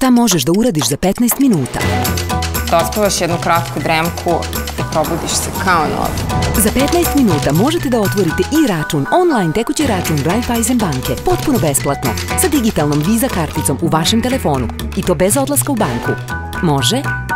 Šta možeš da uradiš za 15 minuta? Da ospavaš jednu kratku dremku i probudiš se kao nov. Za 15 minuta možete da otvorite i račun, online tekući račun Raiffeisen banke, potpuno besplatno, sa digitalnom Visa karticom u vašem telefonu i to bez odlaska u banku. Može?